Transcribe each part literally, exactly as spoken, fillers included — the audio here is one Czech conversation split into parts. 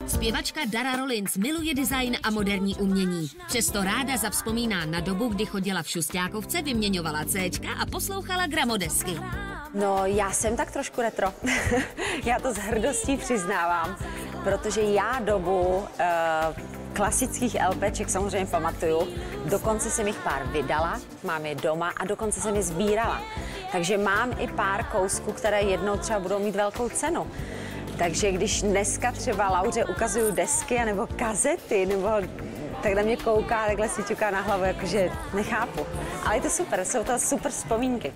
Zpěvačka Dara Rollins miluje design a moderní umění. Přesto ráda zavzpomíná na dobu, kdy chodila v Šustákovce, vyměňovala céčka a poslouchala gramodesky. No, já jsem tak trošku retro. Já to s hrdostí přiznávám, protože já dobu uh, klasických LPček samozřejmě pamatuju. Dokonce jsem jich pár vydala, mám je doma a dokonce jsem je sbírala. Takže mám i pár kousků, které jednou třeba budou mít velkou cenu. Takže když dneska třeba Lauře ukazuju desky nebo kazety, nebo tak na mě kouká, takhle si ťuká na hlavu, jakože nechápu. Ale je to super, jsou to super vzpomínky.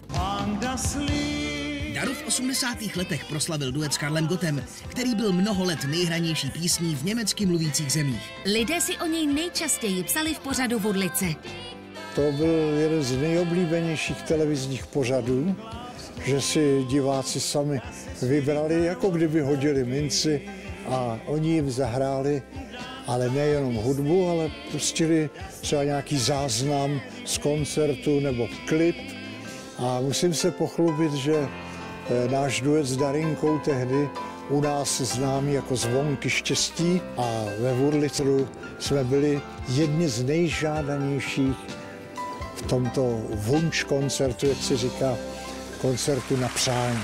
Daru v osmdesátých letech proslavil duet s Karlem Gottem, který byl mnoho let nejhranější písní v německy mluvících zemích. Lidé si o něj nejčastěji psali v pořadu Vodlice. To byl jeden z nejoblíbenějších televizních pořadů, že si diváci sami vybrali, jako kdyby hodili minci a oni jim zahráli, ale nejenom hudbu, ale pustili třeba nějaký záznam z koncertu nebo klip. A musím se pochlubit, že náš duet s Darinkou tehdy u nás známý jako Zvonky štěstí a ve Vodlicu jsme byli jedni z nejžádanějších v tomto Wunsch koncertu, jak se říká, koncertu na přání.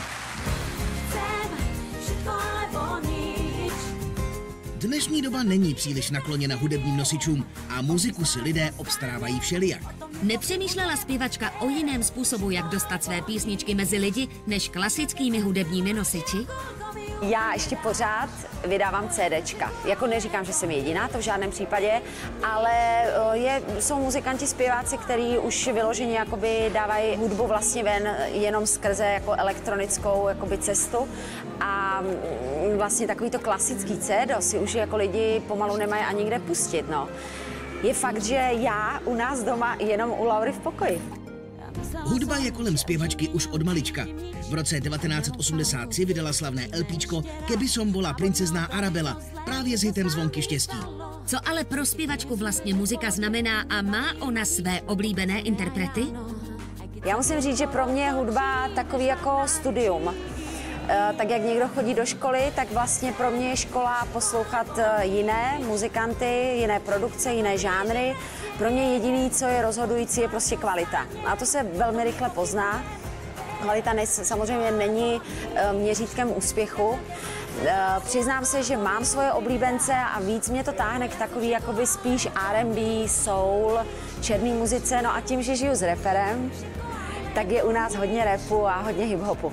Dnešní doba není příliš nakloněna hudebním nosičům a muziku si lidé obstarávají všelijak. Nepřemýšlela zpěvačka o jiném způsobu, jak dostat své písničky mezi lidi, než klasickými hudebními nosiči? Já ještě pořád vydávám CDčka. Jako neříkám, že jsem jediná, to v žádném případě, ale je, jsou muzikanti, zpěváci, kteří už vyloženě jakoby dávají hudbu vlastně ven jenom skrze jako elektronickou jakoby cestu. A vlastně takovýto klasický C D si už jako lidi pomalu nemají ani kde pustit. No. Je fakt, že já u nás doma jenom u Laury v pokoji. Hudba je kolem zpěvačky už od malička. V roce devatenáct set osmdesát tři vydala slavné LPčko Keby som bola princezná Arabela, právě s hitem Zvonky štěstí. Co ale pro zpěvačku vlastně muzika znamená a má ona své oblíbené interprety? Já musím říct, že pro mě je hudba takový jako studium. Tak jak někdo chodí do školy, tak vlastně pro mě je škola poslouchat jiné muzikanty, jiné produkce, jiné žánry. Pro mě jediný, co je rozhodující, je prostě kvalita. A to se velmi rychle pozná. Kvalita samozřejmě není měřítkem úspěchu. Přiznám se, že mám svoje oblíbence a víc mě to táhne k takový jakoby spíš R and B, soul, černý muzice. No a tím, že žiju s raperem, tak je u nás hodně rapu a hodně hip-hopu.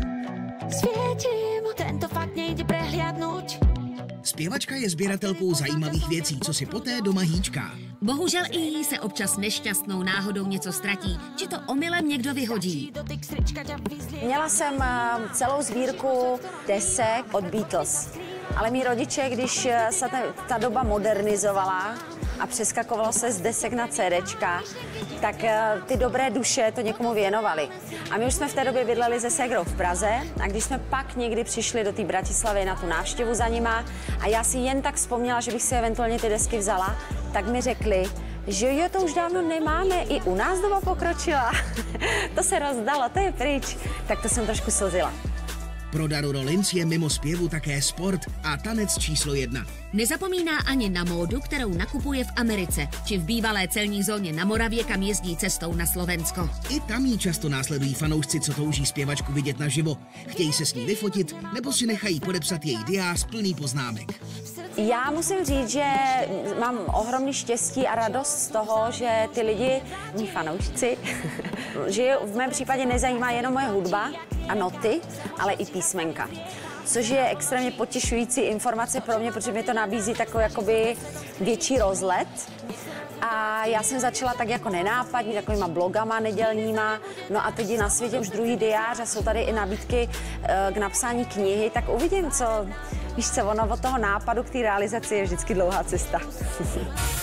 Svietím, tento fakt nejde prehliadnúť. Zpěvačka je sběratelkou zajímavých věcí, co si poté doma hýčká. Bohužel i jí se občas nešťastnou náhodou něco ztratí, či to omylem někdo vyhodí. Měla jsem celou sbírku desek od Beatles, ale mý rodiče, když se ta, ta doba modernizovala a přeskakovalo se z desek na CDčka, tak ty dobré duše to někomu věnovali. A my už jsme v té době bydleli se ségrou v Praze a když jsme pak někdy přišli do té Bratislavy na tu návštěvu za nima a já si jen tak vzpomněla, že bych si eventuálně ty desky vzala, tak mi řekli, že jo, to už dávno nemáme, i u nás doba pokročila. To se rozdalo, to je pryč. Tak to jsem trošku slzila. Pro Daru Rollins je mimo zpěvu také sport a tanec číslo jedna. Nezapomíná ani na módu, kterou nakupuje v Americe, či v bývalé celní zóně na Moravě, kam jezdí cestou na Slovensko. I tam jí často následují fanoušci, co touží zpěvačku vidět naživo. Chtějí se s ní vyfotit, nebo si nechají podepsat její diář plný poznámek. Já musím říct, že mám ohromný štěstí a radost z toho, že ty lidi, mý fanoušci, že v mém případě nezajímá jenom moje hudba a noty, ale i písmenka. Což je extrémně potěšující informace pro mě, protože mi to nabízí takový jakoby větší rozlet. A já jsem začala tak jako nenápadně, takovýma blogama nedělníma, no a teď je na světě už druhý diář a jsou tady i nabídky k napsání knihy, tak uvidím, co, víš co, ono od toho nápadu k té realizaci je vždycky dlouhá cesta.